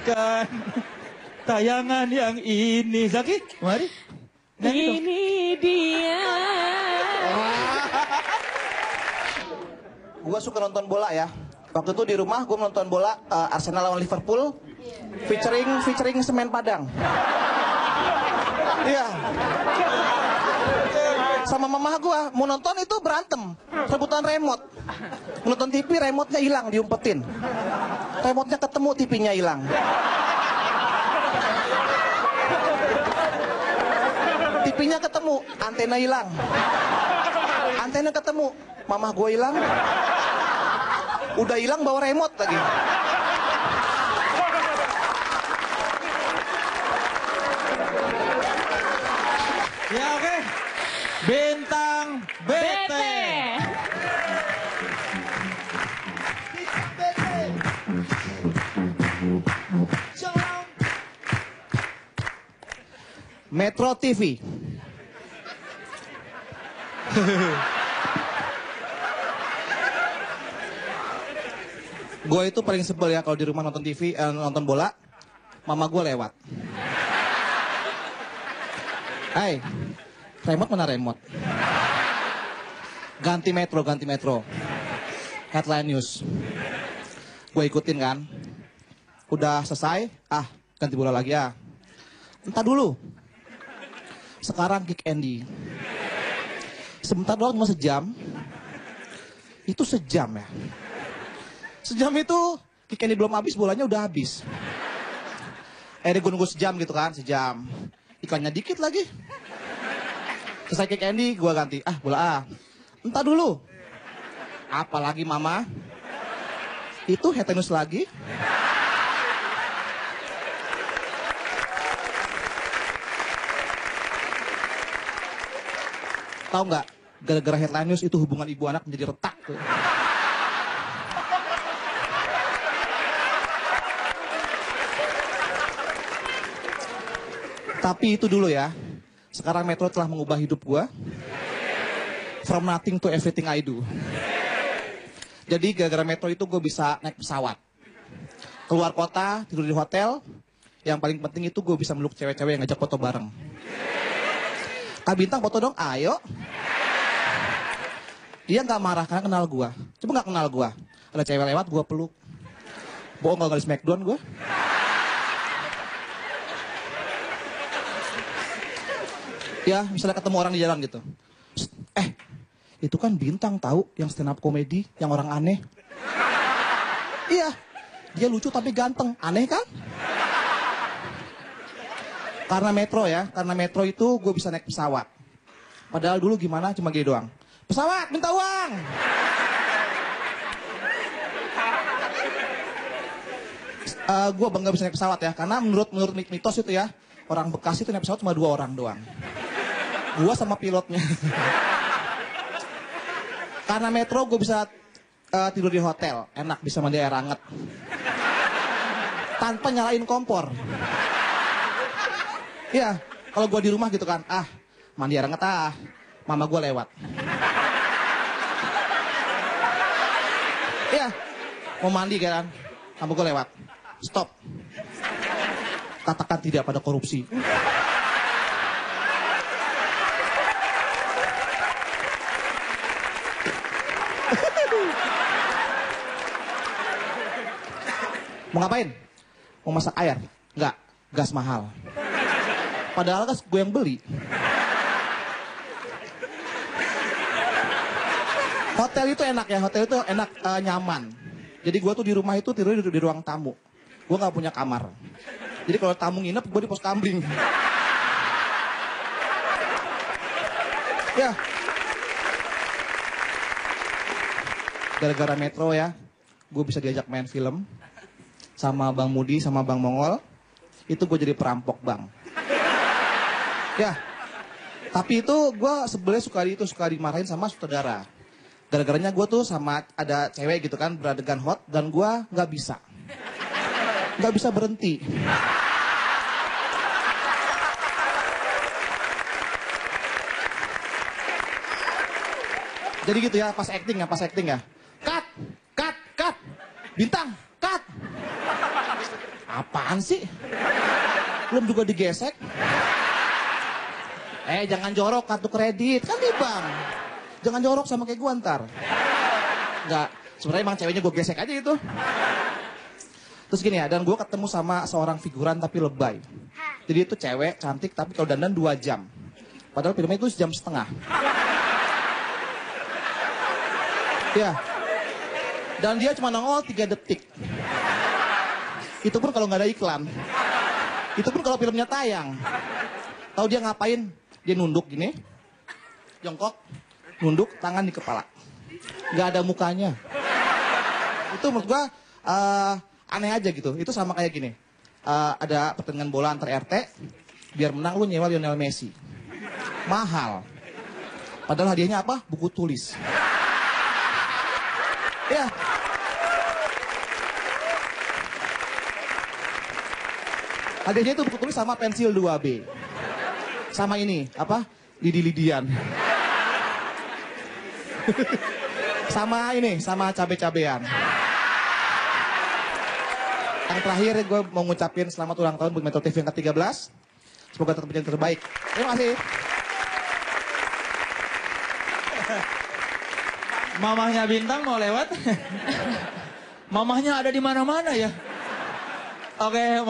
saksikan tayangan yang ini. Zaki, mari. Ini dia. Gue suka nonton bola ya. Waktu itu di rumah gue nonton bola Arsenal lawan Liverpool, featuring Semen Padang. Iya. Sama mama gue mau nonton itu berantem, rebutan remote. Menonton TV, remote-nya hilang, diumpetin. Remote-nya ketemu, TV-nya hilang. TV-nya ketemu, antena hilang. Antena ketemu, mama gue hilang. Udah hilang bawa remote lagi. Ya oke. Bintang BT. Metro TV. Gue itu paling sebel ya kalau di rumah nonton TV, nonton bola, mama gue lewat. Hai, remote mana remote? Ganti Metro. Headline news. Gue ikutin kan. Udah selesai, ganti bola lagi ya. Entar dulu. Sekarang Kick Andy. Sebentar doang, cuma sejam. Itu sejam ya. Sejam itu Kick Andy belum habis, bolanya udah habis. Gue nunggu sejam gitu kan, sejam. Iklannya dikit lagi. Selesai Kick Andy, gue ganti. Bola A. Entar dulu. Apalagi mama. Itu headline news lagi. Tahu nggak? Gara-gara headline news itu hubungan ibu anak menjadi retak tuh. Tapi itu dulu ya. Sekarang Metro telah mengubah hidup gua. From nothing to everything I do. Jadi gara-gara Metro itu gue bisa naik pesawat. Keluar kota, tidur di hotel. Yang paling penting itu gue bisa meluk cewek-cewek yang ngajak foto bareng. Kak Bintang foto dong, ayo. Dia nggak marah karena kenal gua. Coba nggak kenal gua. Ada cewek lewat, gua peluk. Bohong kalau nggak di Smackdown gua. Ya, misalnya ketemu orang di jalan gitu. Itu kan Bintang tahu yang stand up komedi, yang orang aneh. Iya, dia lucu tapi ganteng, aneh kan? Karena Metro ya, karena Metro itu gue bisa naik pesawat. Padahal dulu gimana, cuma gini doang. Pesawat, minta uang! Gue bangga bisa naik pesawat ya, karena menurut mitos itu ya, orang Bekasi itu naik pesawat cuma 2 orang doang. Gue sama pilotnya. Karena Metro gue bisa tidur di hotel, enak bisa mandi air hangat. Tanpa nyalain kompor. Iya, kalau gue di rumah gitu kan, mandi air hangat mama gue lewat. Iya, mau mandi kan, mama gue lewat. Stop. Katakan tidak pada korupsi. Mau ngapain? Mau masak air? Enggak, gas mahal. Padahal kan gue yang beli. Hotel itu enak ya, hotel itu enak, nyaman. Jadi gue tuh di rumah itu tidur di ruang tamu. Gue nggak punya kamar. Jadi kalau tamu nginep, gue di pos kambing. Ya. Gara-gara Metro ya, gue bisa diajak main film. Sama Bang Mudi, sama Bang Mongol. Itu gue jadi perampok bang. Ya, tapi itu gue sebenarnya suka dimarahin sama saudara. Gara-garanya gue tuh sama ada cewek gitu kan beradegan hot dan gue nggak bisa berhenti. Jadi gitu ya pas acting ya. Cut, Bintang, cut. Apaan sih? Belum juga digesek. Jangan jorok kartu kredit. Kan di bank. Jangan jorok sama kayak gua ntar. Enggak. Sebenarnya emang ceweknya gue gesek aja itu. Terus gini ya, dan gue ketemu sama seorang figuran tapi lebay. Jadi itu cewek cantik tapi kalau dandan 2 jam. Padahal filmnya itu 1,5 jam. Ya. Dan dia cuma nongol 3 detik. Itu pun kalau nggak ada iklan. Itu pun kalau filmnya tayang. Tahu dia ngapain? Dia nunduk gini. Jongkok. Nunduk, tangan di kepala. Nggak ada mukanya. Itu menurut gue aneh aja gitu. Itu sama kayak gini. Ada pertandingan bola antar RT. Biar menang lu nyewa Lionel Messi. Mahal. Padahal hadiahnya apa? Buku tulis. Ya. Hadiahnya itu buku tulis sama pensil 2B. Sama ini, apa? Lidi-lidian. Sama ini, sama cabe-cabean. Yang terakhir gue mau ngucapin selamat ulang tahun buat Metro TV yang ke-13. Semoga tetap menjadi terbaik. Terima kasih. Mamahnya Bintang mau lewat. Mamahnya ada di mana-mana ya. Oke.